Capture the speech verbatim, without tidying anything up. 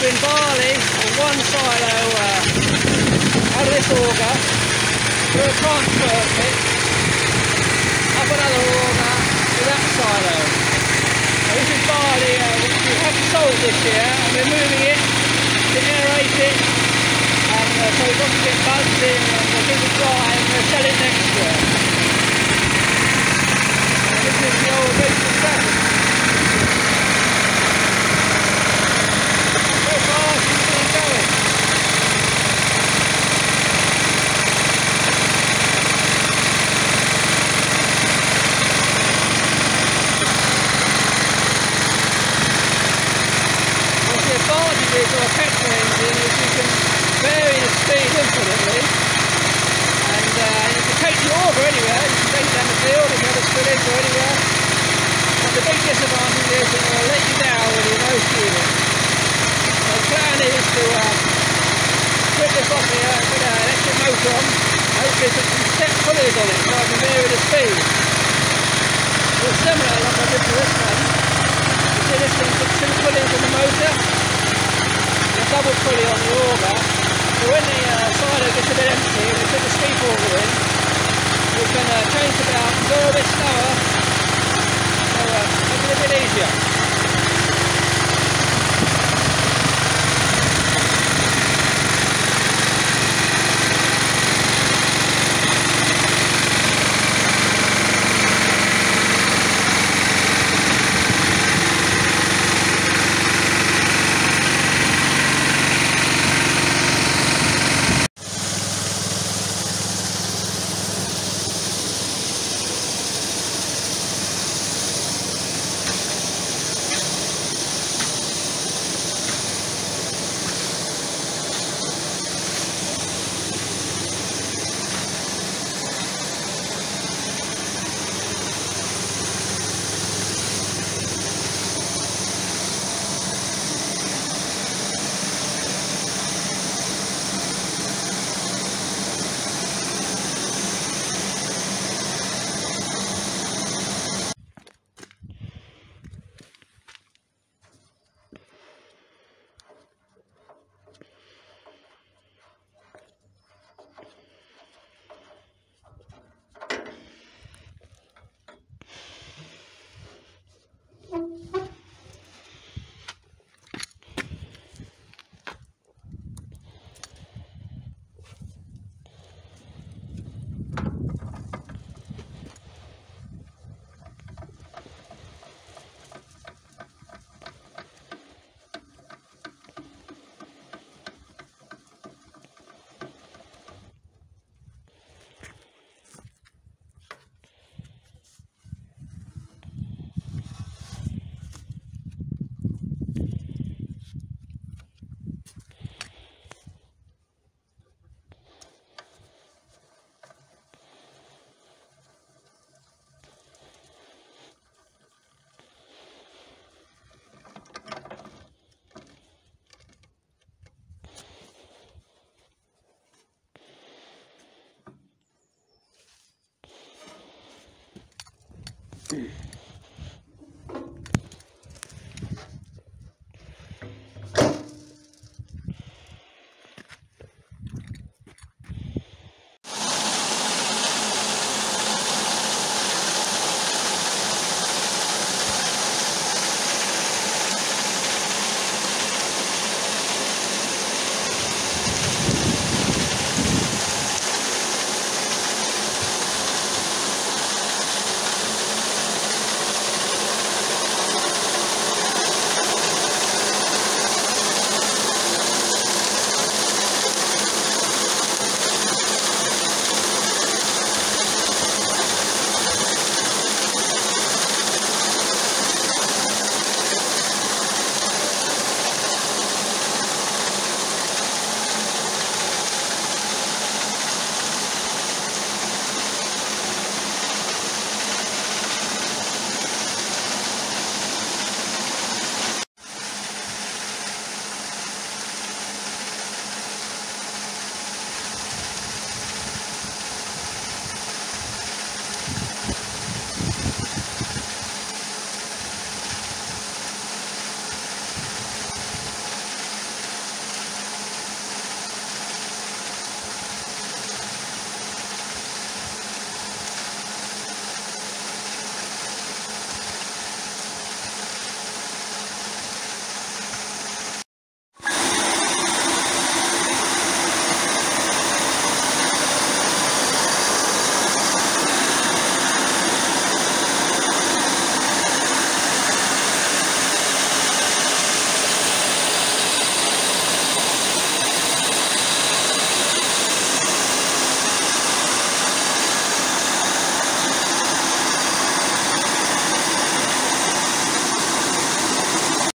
transferring barley on one silo uh, out of this auger to a transfer pit up another auger to that silo. Now this is barley uh, which we have sold this year, and we're moving it to aerate it, and uh, so it doesn't get bugs in, and we'll keep it dry, and we'll sell it next year. And this is the old Briggs Stratton. So far she's been going. Advantages of a petrol engine is you can vary the speed infinitely, and uh, you can take the auger anywhere, you can take it down the field if you have a spillage or anywhere, but the big disadvantage is that it will let you down when you're no speeding. So the plan is to uh, put this off here, put an electric motor on, hopefully put some step pulleys on it so I can vary the speed. It's similar like I did to this one. You see this one, put two pulleys on the motor, a double pulley on the auger, so when the uh, silo gets a bit empty and we put the steep auger in, we can uh, change it out and go a bit slower, so uh, make it a bit easier. Mm.